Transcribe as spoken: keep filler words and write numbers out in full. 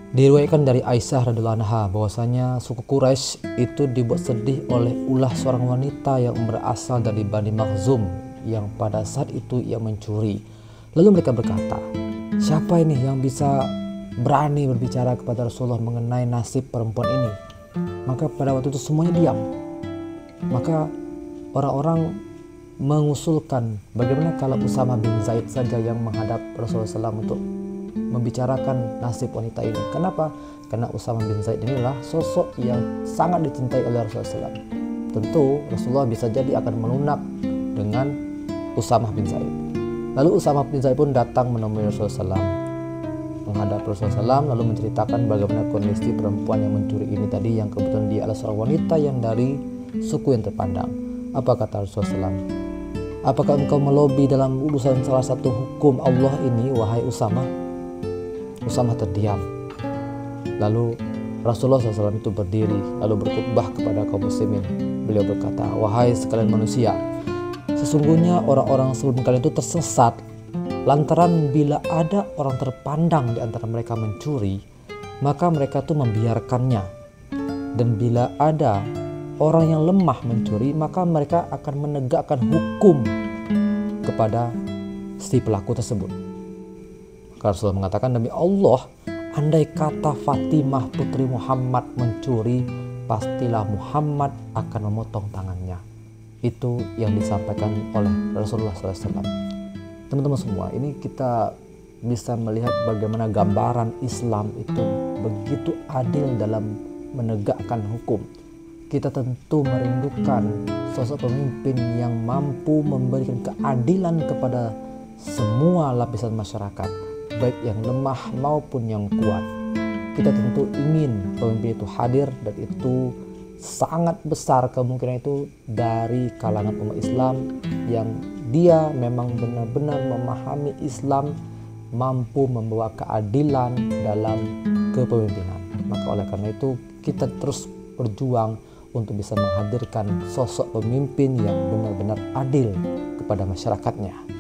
Diriwayatkan dari Aisyah radhiyallahu anha bahwasanya suku Quraisy itu dibuat sedih oleh ulah seorang wanita yang berasal dari Bani Makhzum yang pada saat itu ia mencuri. Lalu mereka berkata, siapa ini yang bisa berani berbicara kepada Rasulullah mengenai nasib perempuan ini? Maka pada waktu itu semuanya diam. Maka orang-orang mengusulkan bagaimana kalau Usamah bin Zaid saja yang menghadap Rasulullah shallallahu alaihi wasallam untuk membicarakan nasib wanita ini. Kenapa? Karena Usamah bin Zaid inilah sosok yang sangat dicintai oleh Rasulullah shallallahu alaihi wasallam. Tentu Rasulullah bisa jadi akan melunak dengan Usamah bin Zaid. Lalu Usamah bin Zaid pun datang menemui Rasulullah shallallahu alaihi wasallam, menghadap Rasulullah shallallahu alaihi wasallam, lalu menceritakan bagaimana kondisi perempuan yang mencuri ini tadi, yang kebetulan dia adalah seorang wanita yang dari suku yang terpandang. Apa kata Rasulullah shallallahu alaihi wasallam? Apakah engkau melobi dalam urusan salah satu hukum Allah ini, wahai Usamah? Usamah terdiam. Lalu Rasulullah shallallahu alaihi wasallam itu berdiri lalu berkhutbah kepada kaum muslimin. Beliau berkata, wahai sekalian manusia, sesungguhnya orang-orang sebelum kalian itu tersesat lantaran bila ada orang terpandang di antara mereka mencuri, maka mereka tuh membiarkannya. Dan bila ada orang yang lemah mencuri, maka mereka akan menegakkan hukum kepada si pelaku tersebut. Maka Rasulullah mengatakan, demi Allah, andai kata Fatimah putri Muhammad mencuri, pastilah Muhammad akan memotong tangannya. Itu yang disampaikan oleh Rasulullah shallallahu alaihi wasallam. Teman-teman semua, ini kita bisa melihat bagaimana gambaran Islam itu begitu adil dalam menegakkan hukum. Kita tentu merindukan sosok pemimpin yang mampu memberikan keadilan kepada semua lapisan masyarakat, baik yang lemah maupun yang kuat. Kita tentu ingin pemimpin itu hadir, dan itu sangat besar kemungkinan itu dari kalangan umat Islam yang dia memang benar-benar memahami Islam, mampu membawa keadilan dalam kepemimpinan. Maka oleh karena itu kita terus berjuang untuk bisa menghadirkan sosok pemimpin yang benar-benar adil kepada masyarakatnya.